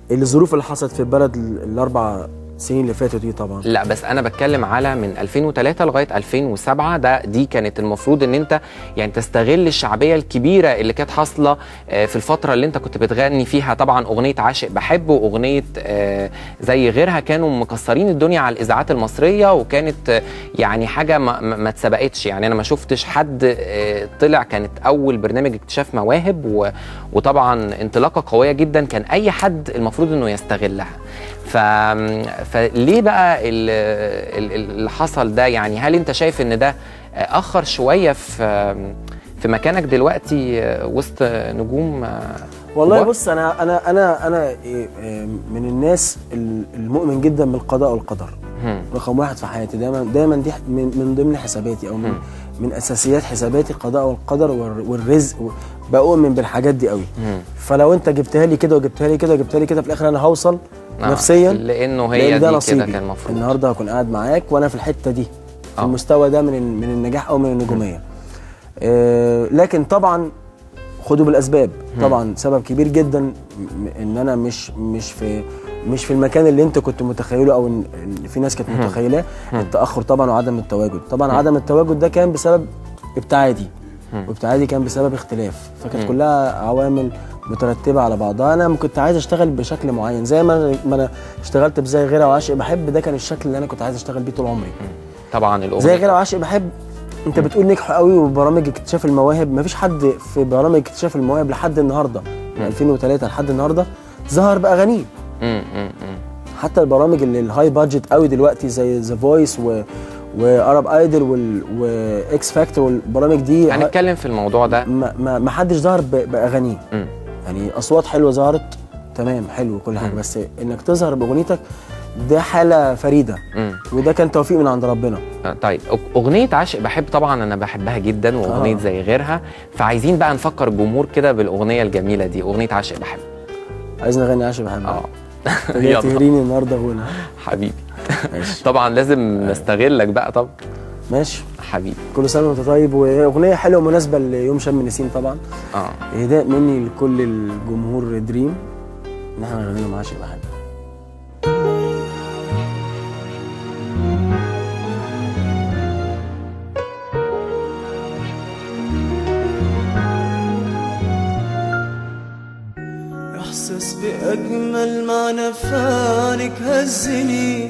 الظروف اللي حصلت في البلد الاربع سنين اللي فاتوا دي طبعا. لا بس انا بتكلم على من 2003 لغايه 2007، دي كانت المفروض ان انت يعني تستغل الشعبيه الكبيره اللي كانت حاصله في الفتره اللي انت كنت بتغني فيها. طبعا اغنيه عاشق بحب واغنيه زي غيرها كانوا مكسرين الدنيا على الاذاعات المصريه، وكانت يعني حاجه ما اتسبقتش. يعني انا ما شفتش حد طلع، كانت اول برنامج اكتشاف مواهب وطبعا انطلاقه قويه جدا، كان اي حد المفروض انه يستغلها. فليه بقى اللي حصل ده؟ يعني هل انت شايف ان ده اخر شويه في مكانك دلوقتي وسط نجوم؟ والله بص، انا من الناس المؤمن جدا بالقضاء والقدر. رقم واحد في حياتي دايما دي من ضمن حساباتي، او من اساسيات حساباتي القضاء والقدر والرزق. بؤمن بالحاجات دي قوي. فلو انت جبتها لي كده وجبتها لي كده وجبتها لي كده، في الاخر انا هوصل نفسيا، لانه هي دي كده كان المفروض. النهارده هكون قاعد معاك وانا في الحته دي، في المستوى ده من النجاح او من النجوميه. لكن طبعا خدوا بالاسباب. طبعا سبب كبير جدا ان انا مش في المكان اللي انت كنت متخيله، او ان في ناس كانت متخيلاه. التاخر طبعا وعدم التواجد. طبعا عدم التواجد ده كان بسبب ابتعادي، وابتعادي كان بسبب اختلاف. فكانت كلها عوامل مترتبه على بعضها. انا كنت عايز اشتغل بشكل معين، زي ما انا اشتغلت بزي غيرها وعاشق بحب. ده كان الشكل اللي انا كنت عايز اشتغل بيه طول عمري. طبعا الاغنيه زي غيرها وعاشق بحب انت بتقول نجحوا قوي، وبرامج اكتشاف المواهب مفيش حد في برامج اكتشاف المواهب لحد النهارده، من 2003 لحد النهارده ظهر باغانيه. حتى البرامج اللي الهاي بادجت قوي دلوقتي زي ذا فويس وارب ايدل واكس فاكتور والبرامج دي، هنتكلم في الموضوع ده. ما حدش ظهر باغانيه. يعني اصوات حلوه ظهرت، تمام، حلو كل حاجه، بس انك تظهر باغنيتك ده حاله فريده. وده كان توفيق من عند ربنا. طيب اغنيه عاشق بحب طبعا انا بحبها جدا، واغنيه زي غيرها. فعايزين بقى نفكر الجمهور كده بالاغنيه الجميله دي، اغنيه عاشق بحب. عايز نغني عاشق بحب؟ يلا تهريني النهارده غنى حبيبي. طبعا لازم نستغلك بقى. طب ماشي حبيبي، كل سنه وانت طيب. واغنيه حلوه مناسبه ليوم شم النسيم طبعا. اهداء مني لكل الجمهور دريم ان احنا نغني لهم عاشق بحب. احساس باجمل معنى فانك هزني،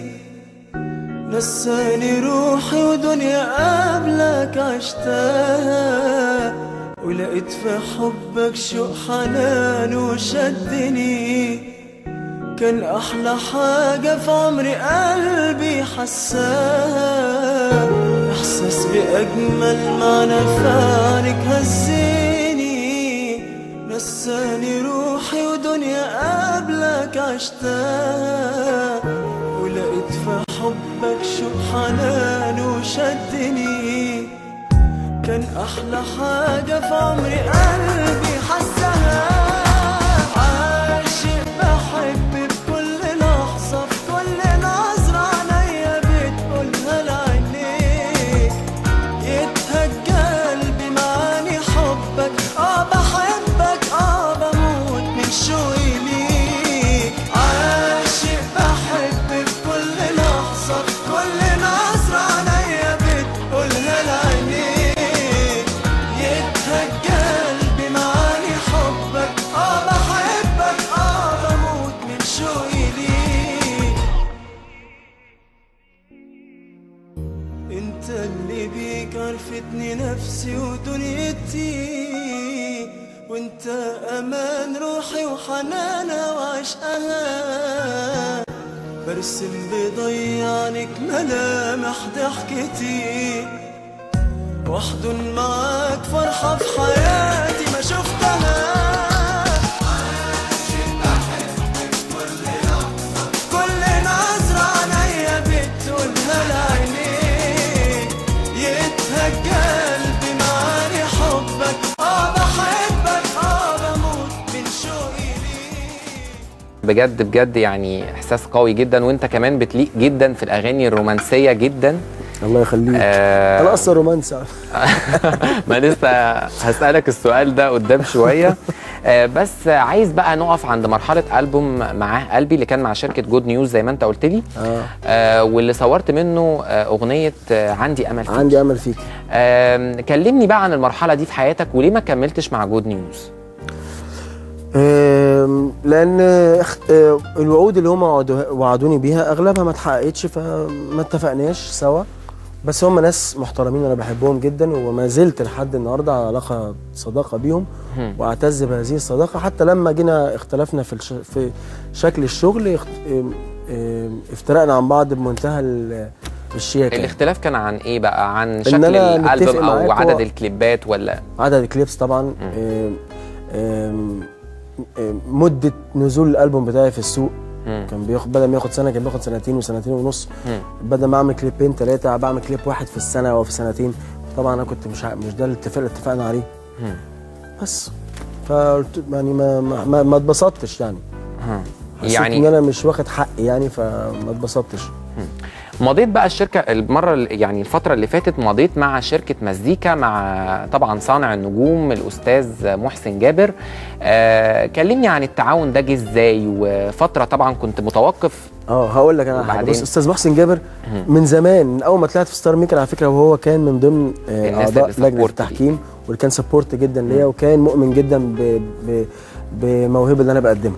نساني روحي ودنيا قبلك عشتها، ولقيت في حبك شوق حنان وشدني، كان احلى حاجة في عمري قلبي حساها. احساس باجمل معنى فانك هزني، نساني روحي ودنيا قبلك عشتها، ولقيت في حبك شوق حنان وشدني، كان احلى حاجة في عمري قلبي حسها. عاشق بحب بكل لحظة، في كل نظرة عينيا بتقولها لعينيك، يتهج قلبي معاني حبك. بحبك بموت من شوقي ليك. عاشق بحب بكل لحظة، في كل نظرة عينيا بتقولها لعينيك، يتهج قلبي معاني حبك. بحبك بموت من شوقي ليك. انت اللي بيك عرفتني نفسي ودنيتي، وانت امان روحي وحنانها وعشقها، برسم بضيعنك ملامح ضحكتي، واحضن معاك فرحة في حياتي ما شفتها. عاشق بحبك كل لحظة، كل نظرة عينيا بتقولها لعينيك، يتهج قلبي معاني حبك. بحبك بموت من شوقي ليك. بجد بجد يعني احساس قوي جدا، وانت كمان بتليق جدا في الاغاني الرومانسيه جدا. الله يخليك. انا اصلا رومانسي. ما لسه هسألك السؤال ده قدام شويه. بس عايز بقى نقف عند مرحله البوم معاه قلبي اللي كان مع شركه جود نيوز زي ما انت قلت لي. واللي صورت منه اغنيه عندي امل فيك. عندي امل فيك. كلمني بقى عن المرحله دي في حياتك وليه ما كملتش مع جود نيوز؟ لان الوعود اللي هم وعدوني بيها اغلبها ما اتحققتش، فما اتفقناش سوا. بس هم ناس محترمين وانا بحبهم جدا، وما زلت لحد النهارده على علاقه صداقه بيهم، واعتز بهذه الصداقه. حتى لما جينا اختلفنا في شكل الشغل، افترقنا عن بعض بمنتهى الشياكه. الاختلاف كان عن ايه بقى؟ عن شكل الالبوم او عدد الكليبات ولا عدد الكليبس طبعا. مده نزول الالبوم بتاعي في السوق كان بدل ما ياخد سنه كان بياخد سنتين وسنتين ونص. بدل ما اعمل كليبين 3 بعمل كليب واحد في السنه او في سنتين. طبعا انا كنت مش ده الاتفاق اللي اتفقنا عليه. بس فقلت يعني ما اتبسطتش يعني. حسيت ان انا مش واخد حقي يعني، فما اتبسطتش. مضيت بقى الشركه يعني الفتره اللي فاتت مضيت مع شركه مزيكا مع طبعا صانع النجوم الاستاذ محسن جابر. كلمني عن التعاون ده جه ازاي، وفتره طبعا كنت متوقف. هقول لك انا حاجه. بص، استاذ محسن جابر من زمان، من اول ما طلعت في ستار ميكر على فكره، وهو كان من ضمن اعضاء لجنه التحكيم، واللي كان سبورت جدا ليا، وكان مؤمن جدا بموهبه اللي انا بقدمها.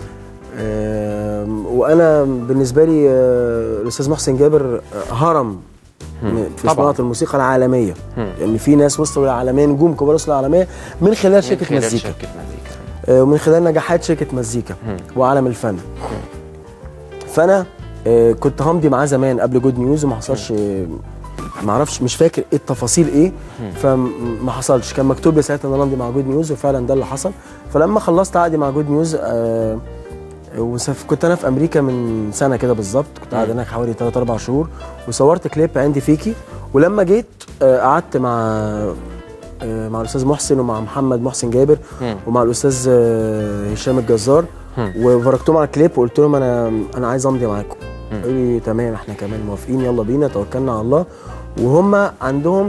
وانا بالنسبه لي الاستاذ محسن جابر هرم في صناعه الموسيقى العالميه، لان يعني في ناس وصلوا للعالميه، نجوم كبار وصلوا للعالميه من خلال شركه مزيكا، ومن خلال نجاحات شركه مزيكا وعالم الفن. فانا كنت همضي معاه زمان قبل جود نيوز، وما حصلش، ما اعرفش، مش فاكر ايه التفاصيل ايه، فما حصلش. كان مكتوب لي ساعتها ان انا امضي مع جود نيوز، وفعلا ده اللي حصل. فلما خلصت عقدي مع جود نيوز كنت انا في امريكا من سنه كده بالظبط، كنت قاعد هناك حوالي 3-4 شهور، وصورت كليب عندي فيكي. ولما جيت قعدت مع الاستاذ محسن، ومع محمد محسن جابر، ومع الاستاذ هشام الجزار، وفرجتهم على الكليب، وقلت لهم انا عايز امضي معاكم. قالوا لي تمام، احنا كمان موافقين، يلا بينا، توكلنا على الله. وهم عندهم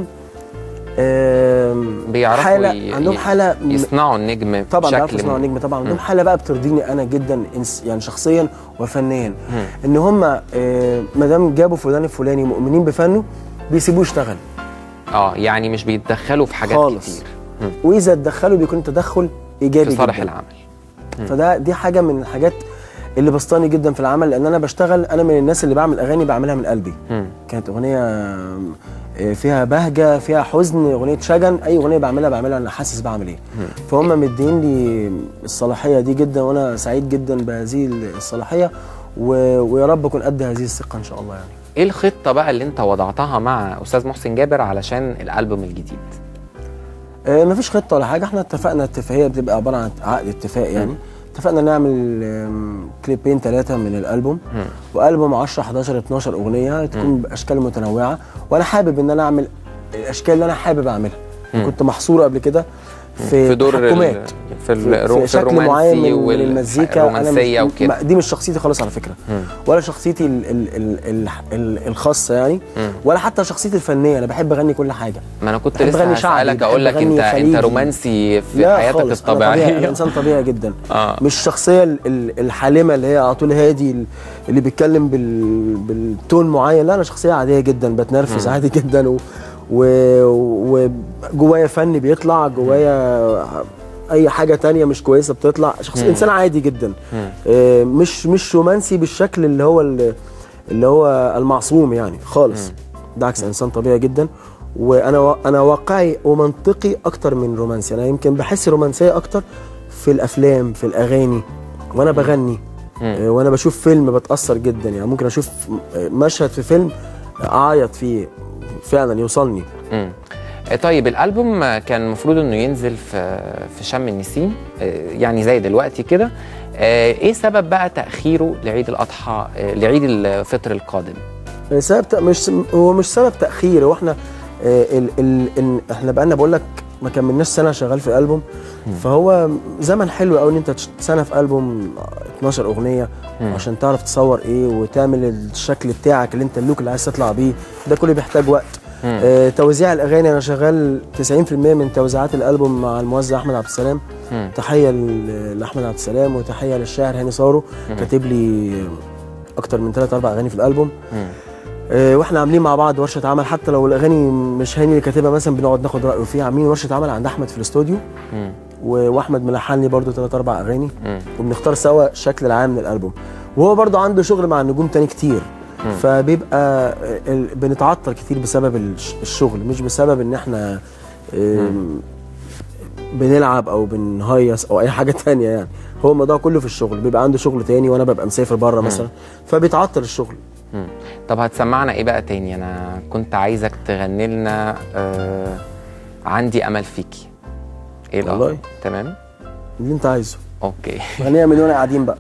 بيعرفوا عندهم حاله يصنعوا النجم طبعا، بيعرفوا يصنعوا النجم طبعا. عندهم حاله بقى بترضيني انا جدا يعني شخصيا وفنيا، ان هم ما دام جابوا فلان الفلاني مؤمنين بفنه بيسيبوه يشتغل. يعني مش بيتدخلوا في حاجات خالص كتير. واذا اتدخلوا بيكون تدخل ايجابي في صالح العمل. دي حاجه من الحاجات اللي بسطاني جدا في العمل، لان انا بشتغل، انا من الناس اللي بعمل اغاني بعملها من قلبي. كانت اغنيه فيها بهجه، فيها حزن، اغنيه شجن، اي اغنيه بعملها انا حاسس بعمل ايه. فهم مدين لي الصلاحيه دي جدا، وانا سعيد جدا بهذه الصلاحيه، ويا رب اكون قد هذه الثقه ان شاء الله يعني. ايه الخطه بقى اللي انت وضعتها مع استاذ محسن جابر علشان الالبوم الجديد؟ مفيش خطه ولا حاجه، احنا اتفقنا اتفاقيه بتبقى عباره عن عقد اتفاق يعني. اتفقنا نعمل كليبين 3 من الالبوم، والبوم 10 11 12 اغنيه تكون باشكال متنوعه، وانا حابب ان انا اعمل الاشكال اللي انا حابب اعملها. كنت محصور قبل كده في دور تحكمات، في شكل معين من المزيكا. انا دي مش شخصيتي خالص على فكره، ولا شخصيتي الخاصه يعني، ولا حتى شخصيتي الفنيه. انا بحب اغني كل حاجه. ما انا كنت لسه هسألك اقول لك انت رومانسي في حياتك الطبيعيه. انا انسان طبيعي جدا. مش الشخصيه الحالمه اللي هي على طول هادي، اللي بيتكلم بالتون معين. لا، انا شخصيه عاديه جدا، بتنرفز عادي جدا، وجوايا فن بيطلع، جوايا اي حاجه تانية مش كويسه بتطلع. انسان عادي جدا. مش رومانسي بالشكل اللي هو المعصوم يعني خالص. بالعكس، انسان طبيعي جدا، وانا واقعي ومنطقي اكتر من رومانسي. انا يمكن بحس رومانسيه اكتر في الافلام، في الاغاني، وانا بغني، وانا بشوف فيلم بتاثر جدا يعني. ممكن اشوف مشهد في فيلم اعيط فيه فعلا، يوصلني. طيب الالبوم كان المفروض انه ينزل في شم النسيم يعني زي دلوقتي كده. ايه سبب بقى تاخيره لعيد الاضحى، لعيد الفطر القادم؟ هو مش سبب تاخير، هو احنا احنا بقالنا بقول لك ما كملناش سنه شغال في الالبوم. فهو زمن حلو قوي ان انت سنه في البوم 12 اغنيه عشان تعرف تصور ايه وتعمل الشكل بتاعك اللي انت اللوك اللي عايز تطلع بيه. ده كله بيحتاج وقت. توزيع الاغاني انا شغال 90% من توزيعات الالبوم مع الموزع احمد عبد السلام. تحيه لاحمد عبد السلام، وتحيه للشاعر هاني صارو كاتب لي اكتر من 3 4 اغاني في الالبوم. واحنا عاملين مع بعض ورشه عمل، حتى لو الاغاني مش هاني اللي كاتبها مثلا بنقعد ناخد رايه فيها. عاملين ورشه عمل عند احمد في الاستوديو، واحمد ملحن لي برده 3 4 اغاني، وبنختار سوا الشكل العام من الالبوم. وهو برده عنده شغل مع النجوم تاني كتير، فبيبقى بنتعطل كتير بسبب الشغل، مش بسبب ان احنا بنلعب او بنهيص او اي حاجه تانية يعني. هو الموضوع كله في الشغل، بيبقى عنده شغل تاني وانا ببقى مسافر بره مثلا، فبيتعطل الشغل. طب هتسمعنا ايه بقى تاني؟ انا كنت عايزك تغني لنا عندي امل فيكي. ايه الأمر؟ والله تمام اللي انت عايزه. اوكي غنيها من وانا قاعدين بقى.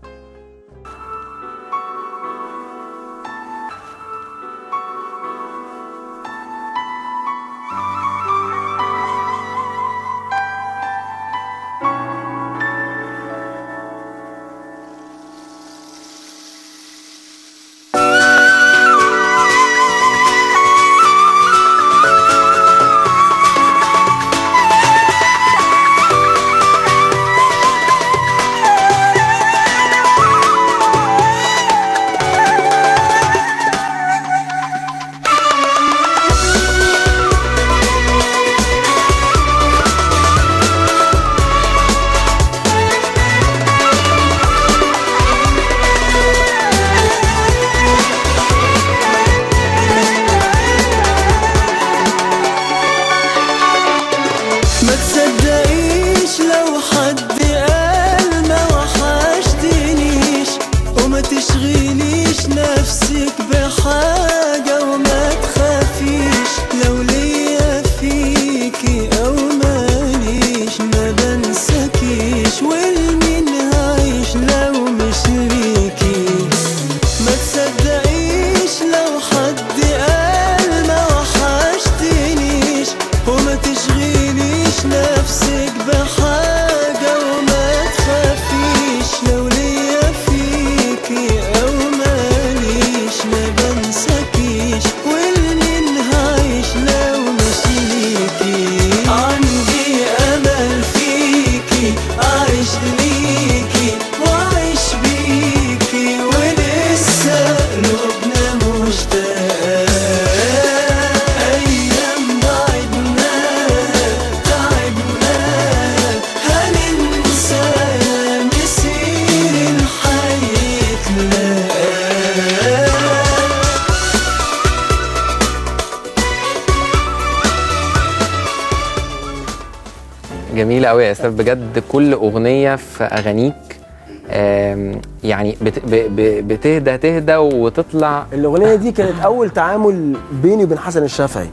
جميلة قوي يا اسف بجد. كل اغنية في اغانيك يعني تهدى وتطلع. الاغنية دي كانت اول تعامل بيني وبين حسن الشافعي.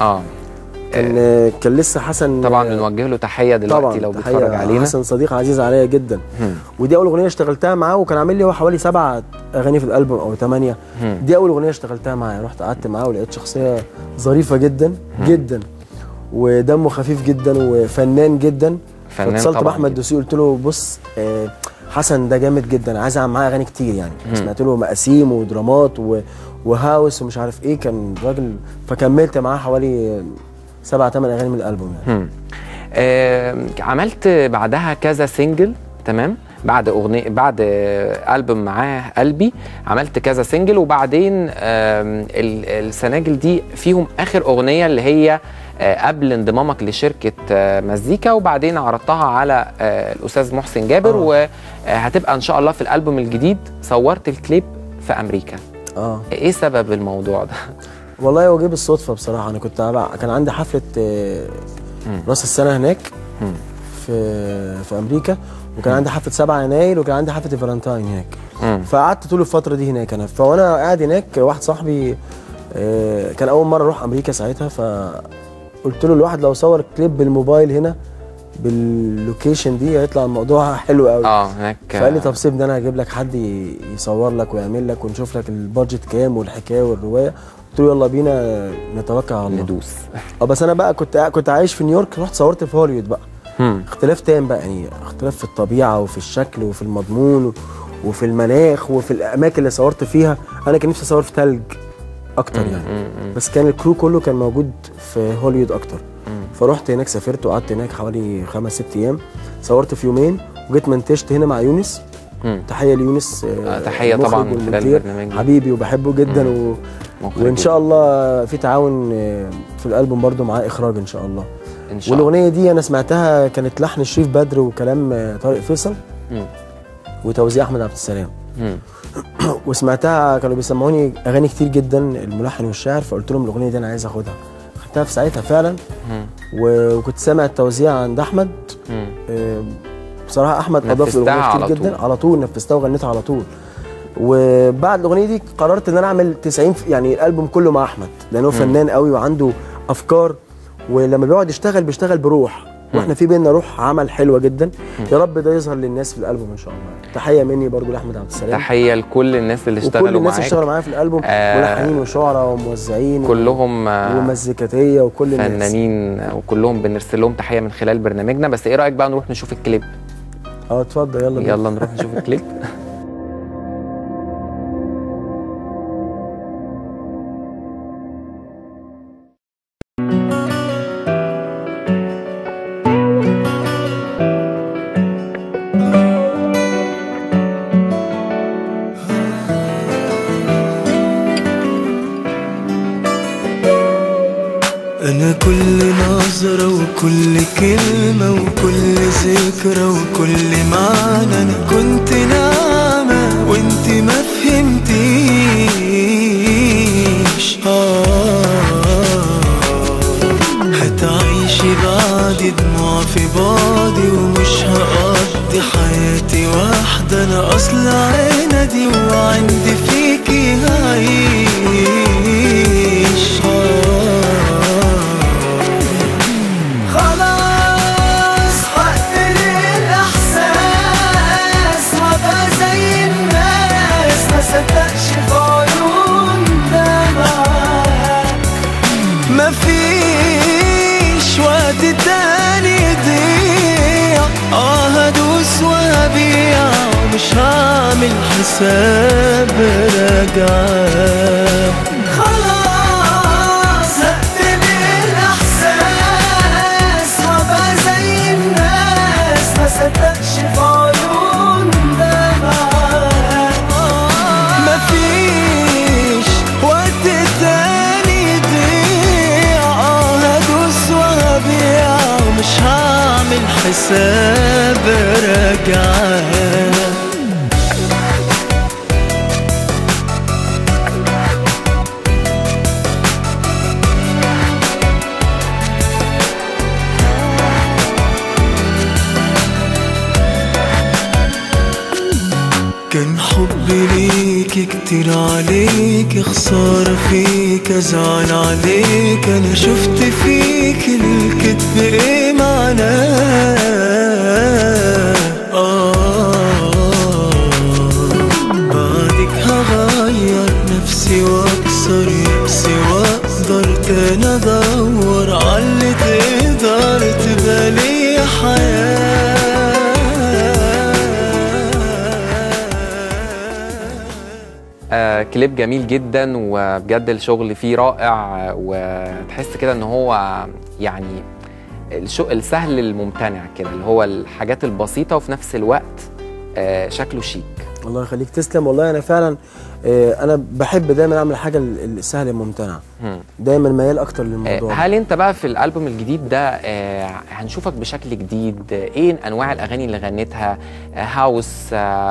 كان لسه حسن طبعا بنوجه له تحية دلوقتي لو بيتفرج علينا. حسن صديق عزيز عليا جدا. ودي اول اغنية اشتغلتها معاه، وكان عامل لي هو حوالي 7 اغاني في الالبوم او 8. دي اول اغنية اشتغلتها معاه. رحت قعدت معاه ولقيت شخصية ظريفة جدا جدا، ودمه خفيف جدا وفنان جدا. فاتصلت باحمد دسوقي قلت له بص حسن ده جامد جدا، عايز اعمل معاه اغاني كتير يعني. سمعت له مقاسيم ودرامات وهاوس ومش عارف ايه، كان راجل. فكملت معاه حوالي 7 8 اغاني من الالبوم يعني. عملت بعدها كذا سنجل، تمام؟ بعد ألبوم معاه قلبي عملت كذا سنجل، وبعدين السناجل دي فيهم آخر أغنية اللي هي قبل انضمامك لشركة مزيكا، وبعدين عرضتها على الأستاذ محسن جابر. وهتبقى إن شاء الله في الألبوم الجديد. صورت الكليب في أمريكا. إيه سبب الموضوع ده؟ والله هو جه بالصدفة بصراحة. أنا كان عندي حفلة راس السنة هناك في أمريكا، وكان عندي حفلة 7 يناير، وكان عندي حفلة فالنتاين هناك. فقعدت طول الفترة دي هناك أنا. فوأنا قاعد هناك واحد صاحبي كان أول مرة أروح أمريكا ساعتها، فقلت له الواحد لو صور كليب بالموبايل هنا باللوكيشن دي هيطلع الموضوع حلو قوي. هناك. فقال لي طب سيبني انا هجيب لك حد يصور لك ويعمل لك ونشوف لك البادجت كام والحكايه والروايه. قلت له يلا بينا نتوكل على الله ندوس. بس انا بقى كنت عايش في نيويورك، رحت صورت في هوليوود بقى. اختلاف تام بقى يعني، اختلاف في الطبيعه وفي الشكل وفي المضمون وفي المناخ وفي الاماكن اللي صورت فيها. انا كان نفسي اصور في ثلج اكتر يعني. بس كان الكرو كله كان موجود في هوليوود اكتر. فرحت هناك، سافرت وقعدت هناك حوالي 5 6 ايام. صورت في يومين وجيت منتجت هنا مع يونس. تحيه ليونس، تحيه طبعا من خلال البرنامج حبيبي وبحبه جدا وان شاء الله في تعاون في الالبوم برضو معاه اخراج ان شاء الله. ان شاء الله. والاغنيه دي انا سمعتها كانت لحن شريف بدر وكلام طارق فيصل وتوزيع احمد عبد السلام. وسمعتها كانوا بيسمعوني اغاني كتير جدا الملحن والشاعر، فقلت لهم الاغنيه دي انا عايز اخدها، خدتها في ساعتها فعلا. وكنت سامع التوزيع عند احمد. بصراحه احمد اضاف الاغنيه كتير جدا على طول، نفذتها وغنيتها على طول. وبعد الاغنيه دي قررت ان انا اعمل 90 يعني الالبوم كله مع احمد، لانه فنان قوي وعنده افكار، ولما بيقعد يشتغل بيشتغل بروح، واحنا في بينا روح عمل حلوه جدا. يا رب ده يظهر للناس في الالبوم ان شاء الله. تحيه مني برضو لاحمد عبد السلام، تحيه لكل الناس اللي اشتغلوا معاك، وكل الناس اللي اشتغلوا معايا في الالبوم، ملحنين وشعراء وموزعين كلهم ومزيكاتيه وكل الناس فنانين، وكلهم بنرسل لهم تحيه من خلال برنامجنا. بس ايه رايك بقى نروح نشوف الكليب؟ اتفضل. يلا نروح نشوف الكليب. أنا كل نظرة وكل كلمة وكل ذكرى وكل معنى أنا كنت ناعمة وانت ما فهمتيش. هتعيشي بعد دموع في بعضي ومش هقضي حياتي واحدة، أنا أصل عندي وعندي فيكي هعيش. خلاص هقتل الإحساس وأبقى زي الناس، ما صدقش في عيون دمعك. مفيش وقت تاني يضيع، هدوس وهبيع ومش هعمل حساب رجعة. خلاص هقتل الإحساس وأبقى زي الناس، ما صدقش في عيون دمعك. مفيش وقت تاني يضيع، هدوس وهبيع ومش هعمل حساب رجعة. كان حبي ليكي كتير عليك، خسارة فيك أزعل عليك. أنا شفت فيك الكذب إيه معناه. بعدك هغير نفسي وأكسر يأسي وأقدر تاني أدور عاللي تقدر تبقى لي حياة. كليب جميل جدا وبجد الشغل فيه رائع، وتحس كده ان هو يعني السهل الممتنع كده، اللي هو الحاجات البسيطة وفي نفس الوقت شكله شيك. الله يخليك، تسلم. والله انا فعلا انا بحب دايما اعمل حاجه السهل الممتنع، دايما ميال اكتر للموضوع. هل انت بقى في الالبوم الجديد ده هنشوفك بشكل جديد؟ ايه انواع الاغاني اللي غنيتها؟ هاوس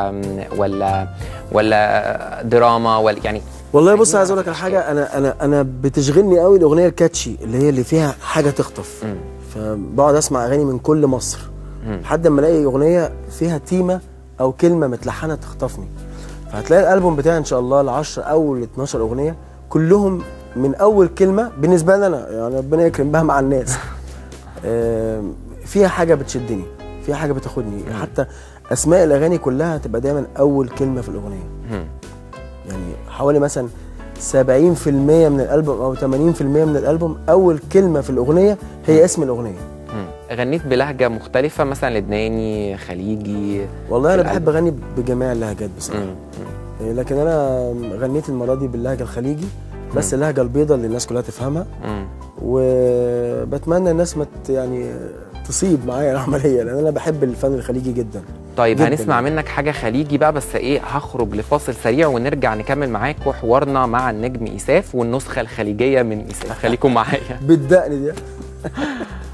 ولا دراما ولا يعني؟ والله بص، عايز اقول لك على حاجه، انا بتشغلني قوي الاغنيه الكاتشي اللي فيها حاجه تخطف. فبقعد اسمع اغاني من كل مصر لحد ما الاقي اغنيه فيها تيمه او كلمه متلحنه تخطفني. فهتلاقي الالبوم بتاعي ان شاء الله ال10 او ال12 اغنيه كلهم من اول كلمه بالنسبه لي انا، يعني ربنا يكرم بها مع الناس، فيها حاجه بتشدني، فيها حاجه بتاخدني. حتى اسماء الاغاني كلها هتبقى دايما اول كلمه في الاغنيه. يعني حوالي مثلا 70% من الالبوم او 80% من الالبوم اول كلمه في الاغنيه هي اسم الاغنيه. غنيت بلهجه مختلفه مثلا لبناني، خليجي؟ والله انا بحب اغني بجميع اللهجات بصراحه. لكن انا غنيت المره دي باللهجه الخليجي بس، اللهجه البيضاء اللي الناس كلها تفهمها. وبتمنى الناس يعني تصيب معايا العمليه، لان انا بحب الفن الخليجي جدا. طيب جداً هنسمع منك حاجه خليجي بقى، بس ايه هخرج لفاصل سريع ونرجع نكمل معاك وحوارنا مع النجم إيساف والنسخه الخليجيه من إيساف. خليكم معايا. بالدقن دي.